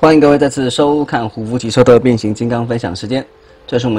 欢迎各位再次收看胡夫奇说的变形金刚分享时间，这是我们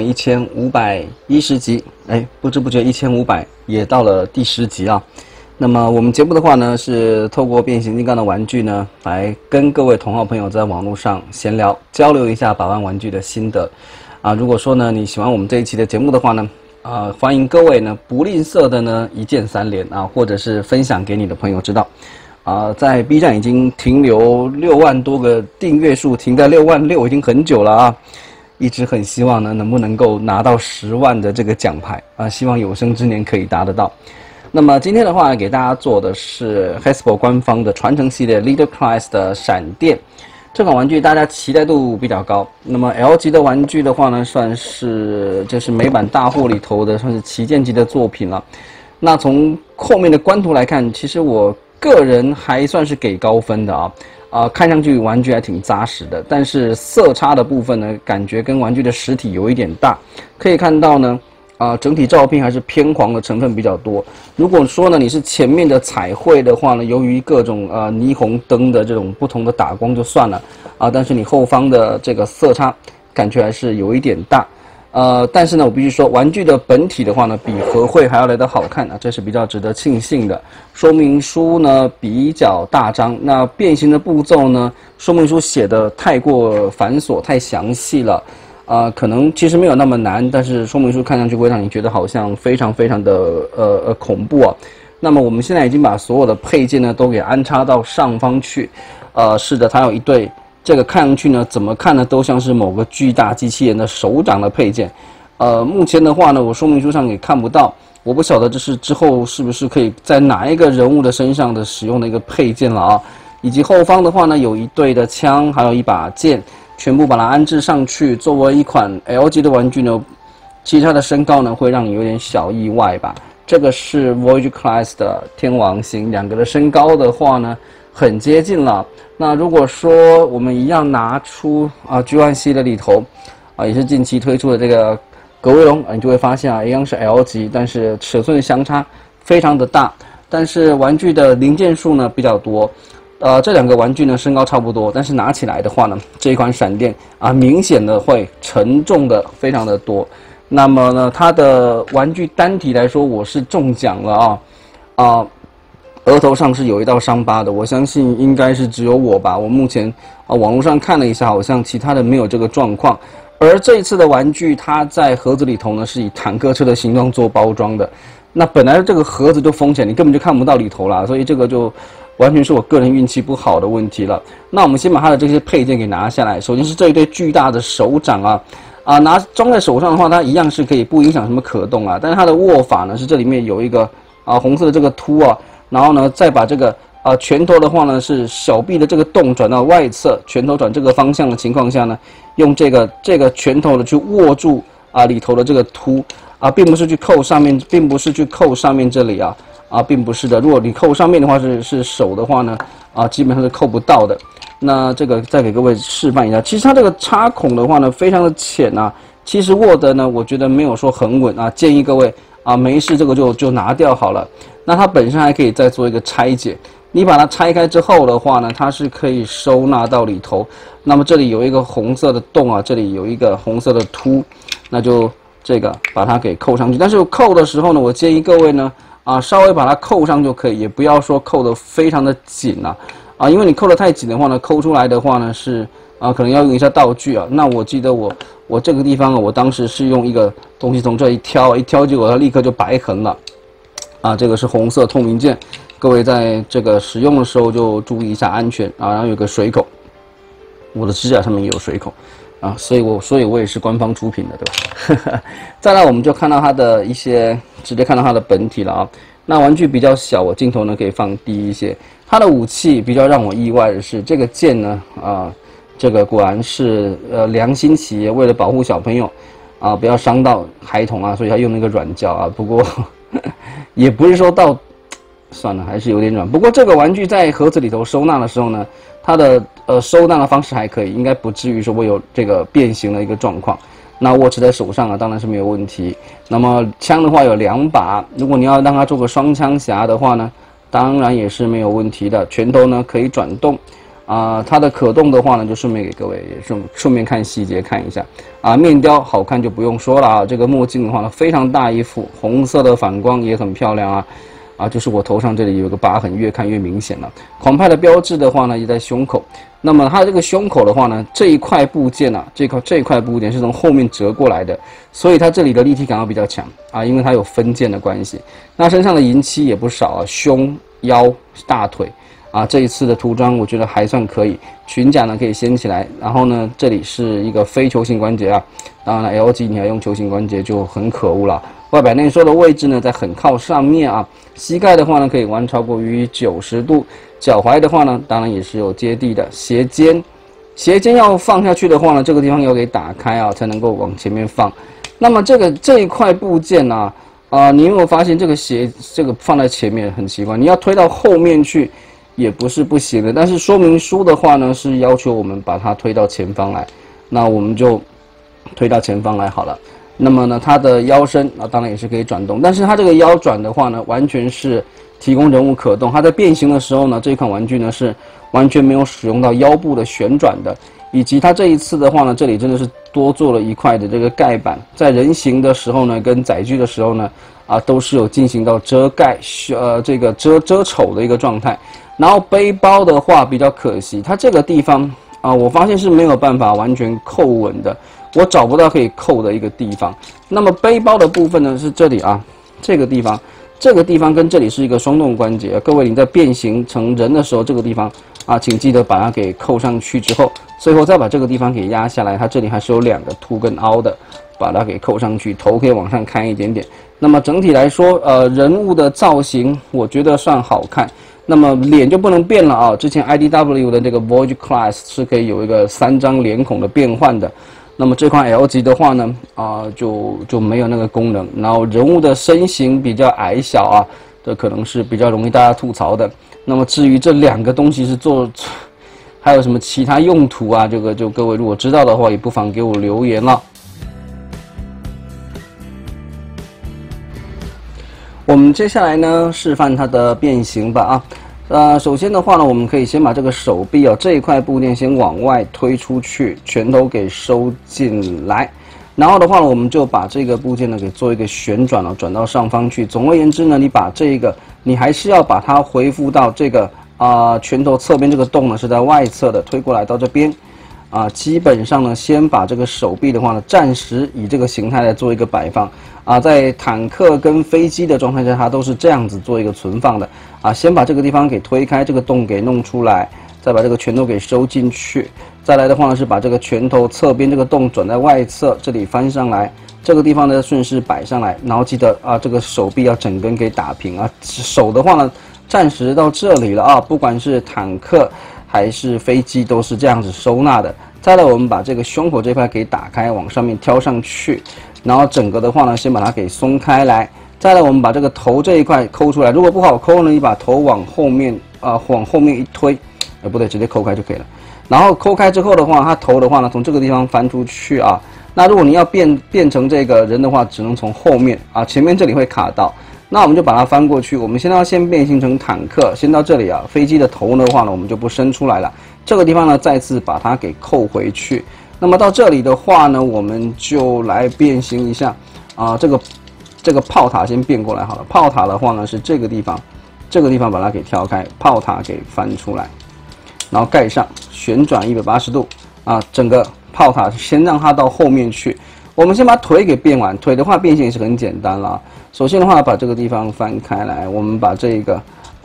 1510集，不知不觉1500也到了第10集啊。那么我们节目的话呢，是透过变形金刚的玩具呢，来跟各位同好朋友在网络上闲聊交流一下把玩玩具的心得啊。如果说呢你喜欢我们这一期的节目的话呢，欢迎各位呢不吝啬的呢一键3连啊，或者是分享给你的朋友知道。在 B 站已经停留6万多个订阅数，停在6万6已经很久了啊！一直很希望呢，能不能够拿到10万的这个奖牌啊？希望有生之年可以达得到。那么今天的话，给大家做的是 Hasbro 官方的传承系列 Leader Class 的闪电这款玩具，大家期待度比较高。那么 L 级的玩具的话呢，算是就是美版大货里头的算是旗舰级的作品了。那从后面的官图来看，其实我个人还算是给高分的看上去玩具还挺扎实的，但是色差的部分呢，感觉跟玩具的实体有一点大。可以看到呢，整体照片还是偏黄的成分比较多。如果说呢你是前面的彩绘的话呢，由于各种霓虹灯的这种不同的打光就算了但是你后方的这个色差感觉还是有一点大。但是呢，我必须说，玩具的本体的话呢，比合绘还要来得好看这是比较值得庆幸的。说明书呢比较大张，那变形的步骤呢，说明书写的太过繁琐、太详细了，可能其实没有那么难，但是说明书看上去会让你觉得好像非常非常的恐怖啊。那么我们现在已经把所有的配件呢都给安插到上方去，是的，它有一对。这个看上去呢，怎么看呢，都像是某个巨大机器人的手掌的配件。目前的话呢，我说明书上也看不到，我不晓得这是之后是不是可以在哪一个人物的身上的使用的一个配件了啊。以及后方的话呢，有一对的枪，还有一把剑，全部把它安置上去，作为一款 L 级的玩具呢，其实它的身高呢会让你有点小意外吧。这个是 Voyage Class 的天王星，两个的身高的话呢，很接近了。那如果说我们一样拿出G1系列里头也是近期推出的这个格威龙你就会发现一样是 L 级，但是尺寸相差非常的大，但是玩具的零件数呢比较多。这两个玩具呢身高差不多，但是拿起来的话呢，这一款闪电明显的会沉重的非常的多。那么呢，它的玩具单体来说，我是中奖了额头上是有一道伤疤的，我相信应该是只有我吧。我目前网络上看了一下，好像其他的没有这个状况。而这一次的玩具，它在盒子里头呢是以坦克车的形状做包装的。那本来这个盒子就封起来，你根本就看不到里头啦，所以这个就完全是我个人运气不好的问题了。那我们先把它的这些配件给拿下来。首先是这一对巨大的手掌装在手上的话，它一样是可以不影响什么可动但是它的握法呢是这里面有一个红色的这个凸然后呢，再把这个拳头的话呢，是小臂的这个洞转到外侧，拳头转这个方向的情况下呢，用这个拳头的去握住里头的这个凸并不是去扣上面，并不是去扣上面这里并不是的。如果你扣上面的话是手的话呢基本上是扣不到的。那这个再给各位示范一下，其实它这个插孔的话呢，非常的浅其实握的呢，我觉得没有说很稳建议各位没事这个就拿掉好了。那它本身还可以再做一个拆解，你把它拆开之后的话呢，它是可以收纳到里头。那么这里有一个红色的洞这里有一个红色的凸，那就这个把它给扣上去。但是扣的时候呢，我建议各位呢稍微把它扣上就可以，也不要说扣得非常的紧因为你扣得太紧的话呢，抠出来的话呢是可能要用一下道具那我记得我这个地方我当时是用一个东西从这一挑，结果它立刻就白痕了这个是红色透明件，各位在这个使用的时候就注意一下安全然后有个水口，我的指甲上面也有水口所以我也是官方出品的，对吧？再来我们就看到它的一些，直接看到它的本体了那玩具比较小，我镜头呢可以放低一些。它的武器比较让我意外的是，这个剑呢这个果然是良心企业为了保护小朋友不要伤到孩童所以他用那个软胶不过也不是说到算了，还是有点软。不过这个玩具在盒子里头收纳的时候呢，它的收纳的方式还可以，应该不至于说会有这个变形的一个状况。那握持在手上当然是没有问题。那么枪的话有2把，如果你要让它做个双枪侠的话呢，当然也是没有问题的。拳头呢可以转动它的可动的话呢，就顺便给各位也顺便看细节看一下面雕好看就不用说了这个墨镜的话呢，非常大一副，红色的反光也很漂亮就是我头上这里有个疤痕，越看越明显了。狂派的标志的话呢，也在胸口。那么它这个胸口的话呢，这一块部件这一块部件是从后面折过来的，所以它这里的立体感要比较强因为它有分件的关系。那身上的银漆也不少胸、腰、大腿。这一次的涂装我觉得还算可以，裙甲呢可以掀起来，然后呢这里是一个非球形关节当然了 LG 你要用球形关节就很可恶了。外摆内收的位置呢在很靠上面膝盖的话呢可以弯超过于90度，脚踝的话呢当然也是有接地的，鞋尖要放下去的话呢，这个地方要给打开才能够往前面放。那么这一块部件你有没有发现这个放在前面很奇怪，你要推到后面去也不是不行的，但是说明书的话呢是要求我们把它推到前方来，那我们就推到前方来好了。那么呢，它的腰身当然也是可以转动，但是它这个腰转的话呢，完全是提供人物可动。它在变形的时候呢，这款玩具呢是完全没有使用到腰部的旋转的，以及它这一次的话呢，这里真的是多做了一块的这个盖板，在人形的时候呢，跟载具的时候呢，都是有进行到遮盖，这个遮丑的一个状态。然后背包的话比较可惜，它这个地方我发现是没有办法完全扣稳的，我找不到可以扣的一个地方。那么背包的部分呢是这里这个地方跟这里是一个双动关节，各位你在变形成人的时候，这个地方请记得把它给扣上去之后，最后再把这个地方给压下来，它这里还是有2个凸跟凹的，把它给扣上去，头可以往上开一点点。那么整体来说，人物的造型我觉得算好看。那么脸就不能变了之前 IDW 的这个 Voyage Class 是可以有一个3张脸孔的变换的，那么这款 L 级的话呢就没有那个功能。然后人物的身形比较矮小这可能是比较容易大家吐槽的。那么至于这2个东西是还有什么其他用途这个就各位如果知道的话，也不妨给我留言了。我们接下来呢示范它的变形吧首先的话呢，我们可以先把这个手臂这一块部件先往外推出去，拳头给收进来，然后的话呢，我们就把这个部件呢给做一个旋转转到上方去。总而言之呢，你还是要把它恢复到这个拳头侧边这个洞呢是在外侧的，推过来到这边。基本上呢，先把这个手臂的话呢，暂时以这个形态来做一个摆放在坦克跟飞机的状态下，它都是这样子做一个存放的先把这个地方给推开，这个洞给弄出来，再把这个拳头给收进去。再来的话呢，是把这个拳头侧边这个洞转在外侧，这里翻上来，这个地方呢顺势摆上来，然后记得这个手臂要整根给打平手的话呢，暂时到这里了不管是坦克还是飞机都是这样子收纳的。再来，我们把这个胸口这块给打开，往上面挑上去，然后整个的话呢，先把它给松开来。再来，我们把这个头这一块抠出来，如果不好抠呢，你把头往后面一推，不对，直接抠开就可以了。然后抠开之后的话，它头的话呢，从这个地方翻出去那如果你要变成这个人的话，只能从后面前面这里会卡到。那我们就把它翻过去，我们先变形成坦克，先到这里飞机的头的话呢，我们就不伸出来了。这个地方呢，再次把它给扣回去。那么到这里的话呢，我们就来变形一下这个炮塔先变过来好了。炮塔的话呢是这个地方把它给挑开，炮塔给翻出来，然后盖上，旋转180度整个炮塔先让它到后面去。我们先把腿给变完，腿的话变形也是很简单啦。首先的话，把这个地方翻开来，我们把这个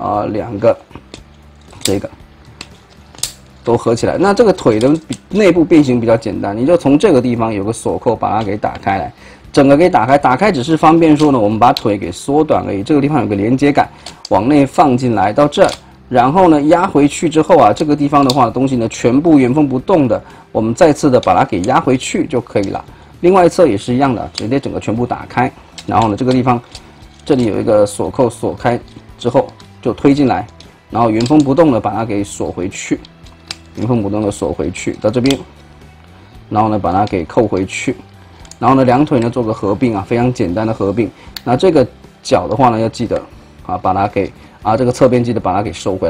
2个这个都合起来。那这个腿的内部变形比较简单，你就从这个地方有个锁扣把它给打开来，整个给打开。打开只是方便说呢，我们把腿给缩短而已。这个地方有个连接杆，往内放进来到这儿，然后呢压回去之后这个地方的话东西呢全部原封不动的，我们再次的把它给压回去就可以了。另外一侧也是一样的，直接整个全部打开，然后呢这个地方这里有一个锁扣，锁开之后就推进来，然后原封不动的把它给锁回去，原封不动的锁回去到这边，然后呢把它给扣回去，然后呢2腿呢做个合并非常简单的合并。那这个脚的话呢要记得把它给这个侧边记得把它给收回来。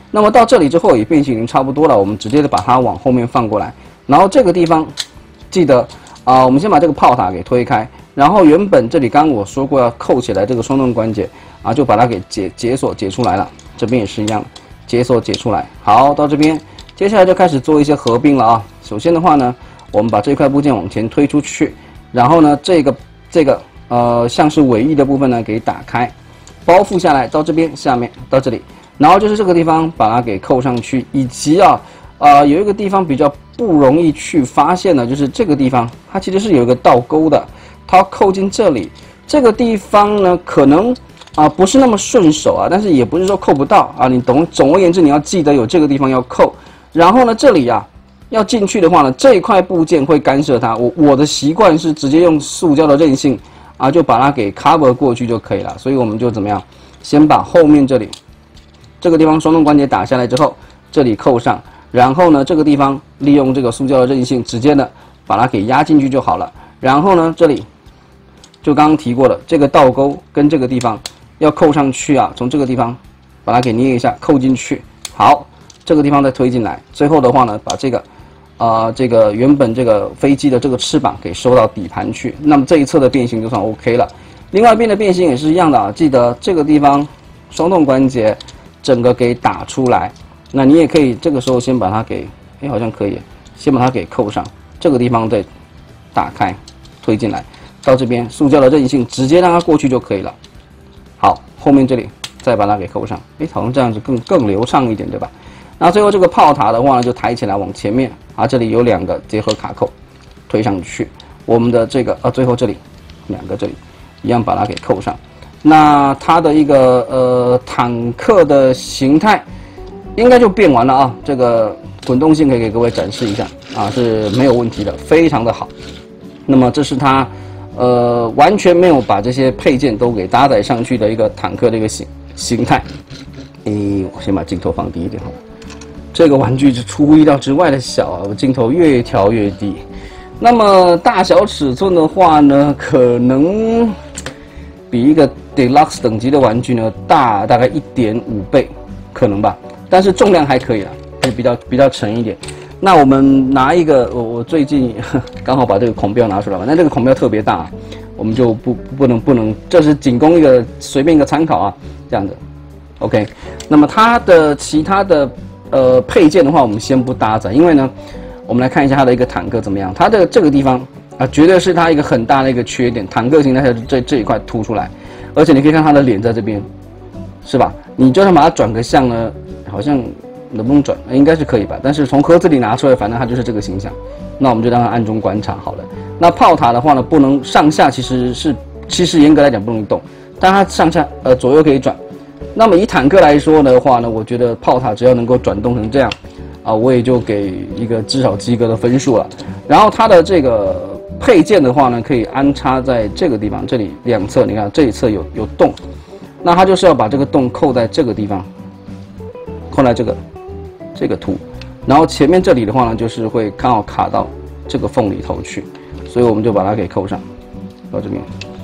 那么到这里之后也变形已经差不多了，我们直接的把它往后面放过来，然后这个地方记得我们先把这个炮塔给推开，然后原本这里刚刚我说过要扣起来这个双动关节就把它给解锁解出来了，这边也是一样，解锁解出来。好，到这边接下来就开始做一些合并了啊。首先的话呢，我们把这块部件往前推出去，然后呢这个像是尾翼的部分呢给打开，包覆下来到这边下面到这里。然后就是这个地方把它给扣上去，以及有一个地方比较不容易去发现的，就是这个地方它其实是有一个倒钩的，它扣进这里。这个地方呢可能不是那么顺手但是也不是说扣不到你懂。总而言之，你要记得有这个地方要扣。然后呢这里要进去的话呢，这一块部件会干涉它。我的习惯是直接用塑胶的韧性就把它给 cover 过去就可以了。所以我们就怎么样，先把后面这里。这个地方双动关节打下来之后，这里扣上，然后呢，这个地方利用这个塑胶的韧性，直接的把它给压进去就好了。然后呢，这里就刚刚提过的这个倒钩跟这个地方要扣上去从这个地方把它给捏一下，扣进去。好，这个地方再推进来。最后的话呢，把这个原本这个飞机的这个翅膀给收到底盘去。那么这一侧的变形就算 OK 了。另外一边的变形也是一样的记得这个地方双动关节。整个给打出来，那你也可以这个时候先把它给，好像可以，先把它给扣上，这个地方再打开，推进来，到这边塑胶的韧性直接让它过去就可以了。好，后面这里再把它给扣上，好像这样子更流畅一点，对吧？那最后这个炮塔的话呢，就抬起来往前面这里有2个结合卡扣，推上去，我们的这个最后这里2个这里一样把它给扣上。那它的一个坦克的形态应该就变完了这个滚动性可以给各位展示一下是没有问题的，非常的好。那么这是它完全没有把这些配件都给搭载上去的一个坦克的一个形态。我先把镜头放低一点好了。这个玩具是出乎意料之外的小我镜头越调越低。那么大小尺寸的话呢，可能比一个 Deluxe 等级的玩具呢大概1.5倍，可能吧。但是重量还可以啦，比较沉一点。那我们拿一个，我最近刚好把这个孔标拿出来嘛，那这个孔标特别大，我们就不能，这是仅供一个随便一个参考这样的。OK， 那么它的其他的配件的话，我们先不搭载，因为呢，我们来看一下它的一个坦克怎么样。它的这个地方绝对是它一个很大的一个缺点，坦克形态这一块凸出来。而且你可以看他的脸在这边，是吧？你就算把它转个向呢，好像能不能转？应该是可以吧。但是从盒子里拿出来，反正它就是这个形象。那我们就让它暗中观察好了。那炮塔的话呢，不能上下，其实严格来讲不能动，但它上下左右可以转。那么以坦克来说的话呢，我觉得炮塔只要能够转动成这样我也就给一个至少及格的分数了。然后它的这个配件的话呢，可以安插在这个地方，这里2侧，你看这一侧有洞，那它就是要把这个洞扣在这个地方，扣在这个凸，然后前面这里的话呢，就是会刚好卡到这个缝里头去，所以我们就把它给扣上到这边。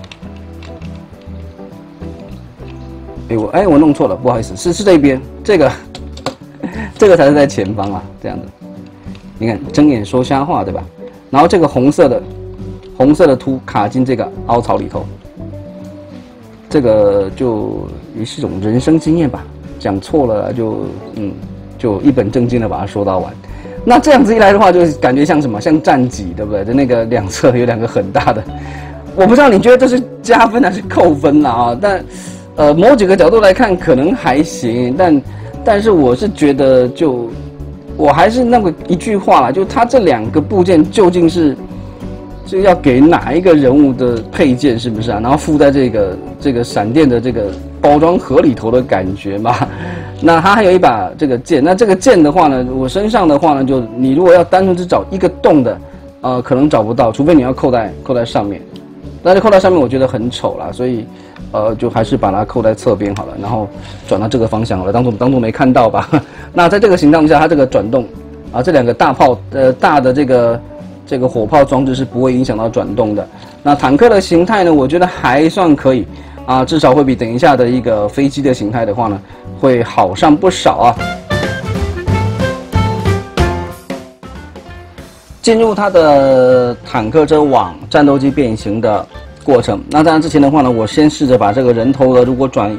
我弄错了，不好意思，是这边，这个才是在前方这样的。你看睁眼说瞎话，对吧？然后这个红色的凸卡进这个凹槽里头，这个就也是一种人生经验吧。讲错了就一本正经的把它说到完。那这样子一来的话，就感觉像什么？像战戟，对不对？的那个2侧有2个很大的，我不知道你觉得这是加分还是扣分啦但某几个角度来看可能还行，但是我是觉得我还是那么一句话啦，就它这2个部件究竟是要给哪一个人物的配件，是不是然后附在这个闪电的这个包装盒里头的感觉嘛？那它还有一把这个剑，那这个剑的话呢，我身上的话呢，就你如果要单纯只找一个洞的，可能找不到，除非你要扣在上面。但是扣在上面我觉得很丑啦，所以就还是把它扣在侧边好了，然后转到这个方向好了，当作没看到吧。那在这个形状下，它这个转动这2个大的这个火炮装置是不会影响到转动的。那坦克的形态呢，我觉得还算可以至少会比等一下的一个飞机的形态的话呢，会好上不少进入它的坦克车往战斗机变形的过程。那当然之前的话呢，我先试着把这个人头呢，如果转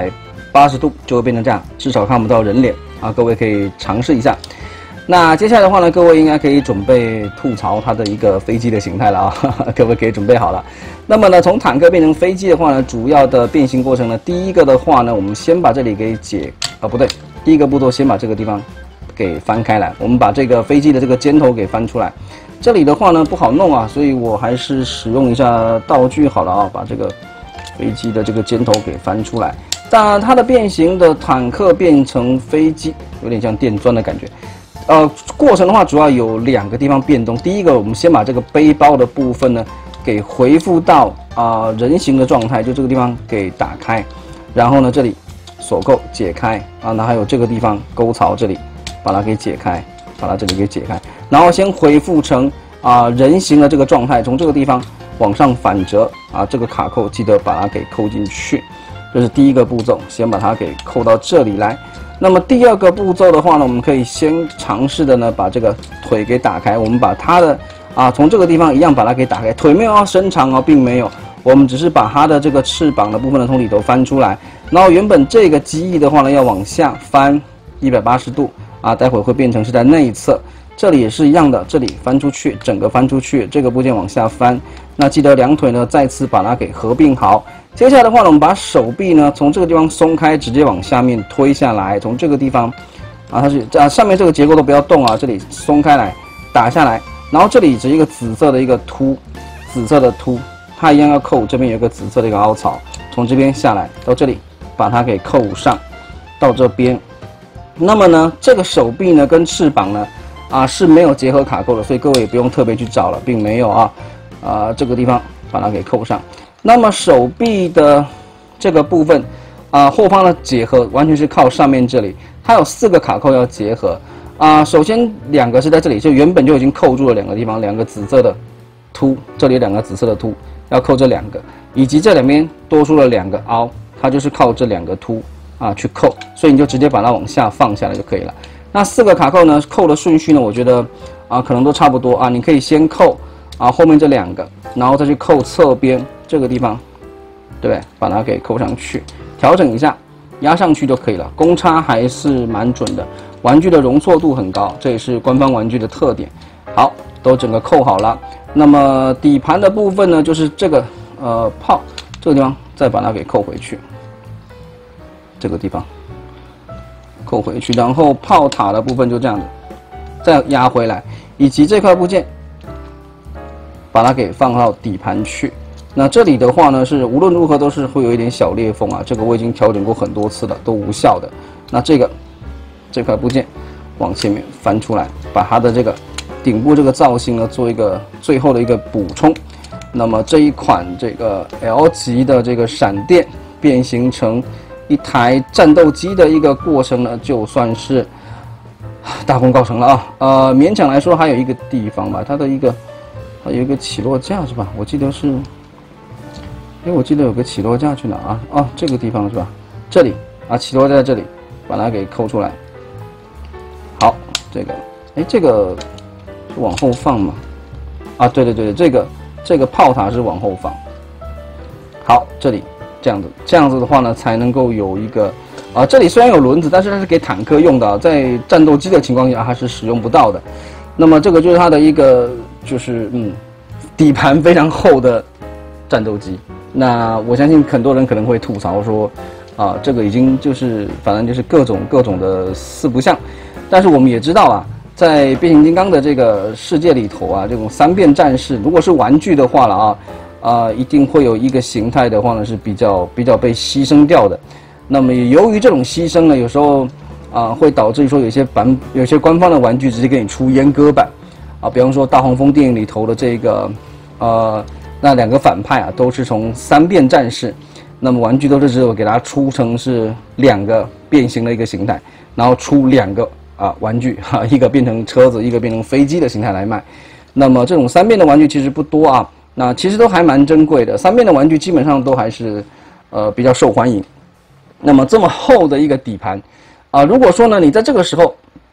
180度就会变成这样，至少看不到人脸啊。各位可以尝试一下。那接下来的话呢，各位应该可以准备吐槽它的一个飞机的形态了啊，各位可以准备好了。那么呢，从坦克变成飞机的话呢，主要的变形过程呢，第一个的话呢，我们先把这里给不对，第一个步骤先把这个地方给翻开来，我们把这个飞机的这个尖头给翻出来。这里的话呢不好弄啊，所以我还是使用一下道具好了啊，把这个飞机的这个尖头给翻出来。当然，它的变形的坦克变成飞机，有点像电钻的感觉。过程的话主要有2个地方变动。第一个，我们先把这个背包的部分呢给恢复到人形的状态，就这个地方给打开，然后呢这里锁扣解开啊，那还有这个地方沟槽这里把它给解开，把它这里给解开，然后先恢复成人形的这个状态，从这个地方往上反折啊，这个卡扣记得把它给扣进去，这是第一个步骤，先把它给扣到这里来。那么第二个步骤的话呢，我们可以先尝试的呢把这个腿给打开，我们把它的从这个地方一样把它给打开，腿没有要伸长哦，并没有，我们只是把它的这个翅膀的部分呢从里头翻出来，然后原本这个机翼的话呢要往下翻180度啊，待会会变成是在内侧，这里也是一样的，这里翻出去，整个翻出去，这个部件往下翻，那记得2腿呢再次把它给合并好。接下来的话呢，我们把手臂呢从这个地方松开，直接往下面推下来，从这个地方它是上面这个结构都不要动啊，这里松开来打下来，然后这里是一个紫色的一个凸，紫色的凸，它一样要扣，这边有一个紫色的一个凹槽，从这边下来到这里把它给扣上，到这边。那么呢，这个手臂呢跟翅膀呢是没有结合卡扣的，所以各位也不用特别去找了，并没有这个地方把它给扣上。那么手臂的这个部分后方的结合完全是靠上面这里，它有4个卡扣要结合首先2个是在这里，就原本就已经扣住了2个地方，2个紫色的凸，这里有2个紫色的凸要扣这2个，以及这两边多出了2个凹，它就是靠这2个凸去扣，所以你就直接把它往下放下来就可以了。那4个卡扣呢，扣的顺序呢，我觉得可能都差不多你可以先扣后面这2个，然后再去扣侧边这个地方，对不对？把它给扣上去，调整一下，压上去就可以了。公差还是蛮准的，玩具的容错度很高，这也是官方玩具的特点。好，都整个扣好了。那么底盘的部分呢，就是这个炮这个地方再把它给扣回去，这个地方扣回去，然后炮塔的部分就这样子再压回来，以及这块部件把它给放到底盘去。那这里的话呢，是无论如何都是会有一点小裂缝这个我已经调整过很多次了，都无效的。那这块部件往前面翻出来，把它的这个顶部这个造型呢做一个最后的一个补充。那么这一款这个 L 级的这个闪电变形成一台战斗机的一个过程呢，就算是大功告成了勉强来说还有一个地方吧，它有一个起落架是吧？我记得是。我记得有个起落架去哪这个地方是吧？这里起落架在这里，把它给扣出来。好，这个是往后放吗？对，这个炮塔是往后放。好，这里这样子的话呢，才能够有一个这里虽然有轮子，但是它是给坦克用的在战斗机的情况下它是使用不到的。那么这个就是它的一个就是底盘非常厚的战斗机。那我相信很多人可能会吐槽说这个已经就是反正就是各种的四不像。但是我们也知道在变形金刚的这个世界里头这种3变战士如果是玩具的话了一定会有一个形态的话呢是比较被牺牲掉的。那么也由于这种牺牲呢，有时候会导致说有些官方的玩具直接给你出阉割版比方说大黄蜂电影里头的这个那2个反派都是从3变战士，那么玩具都是只有给它出成是2个变形的一个形态，然后出2个玩具一个变成车子，一个变成飞机的形态来卖。那么这种3变的玩具其实不多那其实都还蛮珍贵的。3变的玩具基本上都还是比较受欢迎。那么这么厚的一个底盘如果说呢你在这个时候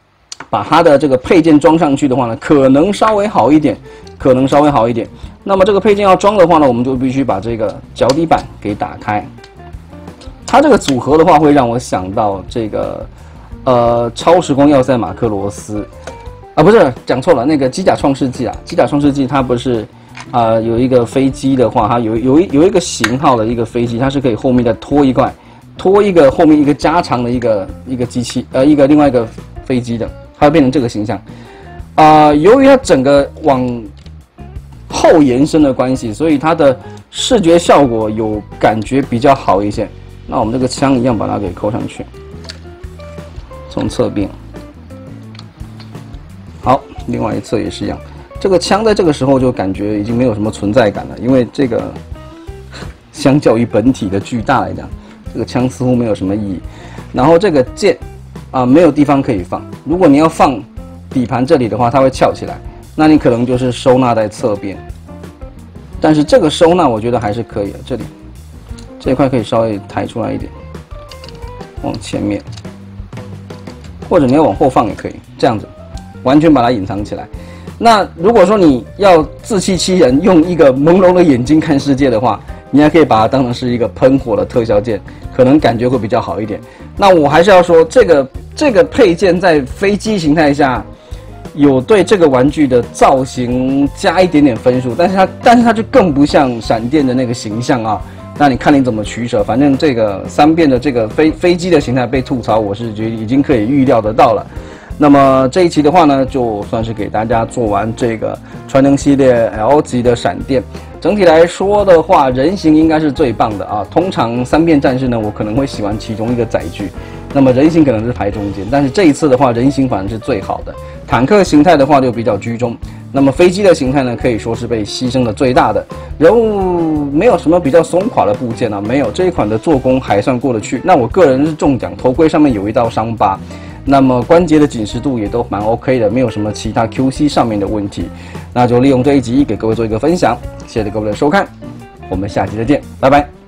把它的这个配件装上去的话呢，可能稍微好一点，可能稍微好一点。那么这个配件要装的话呢，我们就必须把这个脚底板给打开。它这个组合的话，会让我想到这个超时空要塞马克罗斯啊，不是讲错了，那个机甲创世纪啊，机甲创世纪它不是有一个飞机的话，它有一个型号的一个飞机，它是可以后面再拖一个后面一个加长的一个机器另外一个飞机的，它会变成这个形象。由于它整个往后延伸的关系，所以它的视觉效果有感觉比较好一些。那我们这个枪一样把它给扣上去，从侧边。好，另外一侧也是一样。这个枪在这个时候就感觉已经没有什么存在感了，因为这个相较于本体的巨大来讲，这个枪似乎没有什么意义。然后这个剑没有地方可以放，如果你要放底盘这里的话，它会翘起来，那你可能就是收纳在侧边。但是这个收纳我觉得还是可以的，这一块可以稍微抬出来一点，往前面，或者你要往后放也可以，这样子完全把它隐藏起来。那如果说你要自欺欺人，用一个朦胧的眼睛看世界的话，你还可以把它当成是一个喷火的特效键，可能感觉会比较好一点。那我还是要说，这个配件在飞机形态下有对这个玩具的造型加一点点分数，但是它就更不像闪电的那个形象啊。那你看你怎么取舍，反正这个三变的这个飞机的形态被吐槽，我是觉得已经可以预料得到了。那么这一期的话呢，就算是给大家做完这个传能系列 L 级的闪电。整体来说的话，人形应该是最棒的啊。通常三变战士呢，我可能会喜欢其中一个载具，那么人形可能是排中间。但是这一次的话，人形反而是最好的。坦克形态的话就比较居中，那么飞机的形态呢，可以说是被牺牲的最大的。人物没有什么比较松垮的部件啊，没有，这一款的做工还算过得去。那我个人是中奖，头盔上面有一道伤疤。那么关节的紧实度也都蛮 OK 的，没有什么其他 QC 上面的问题。那就利用这一集给各位做一个分享，谢谢各位的收看，我们下期再见，拜拜。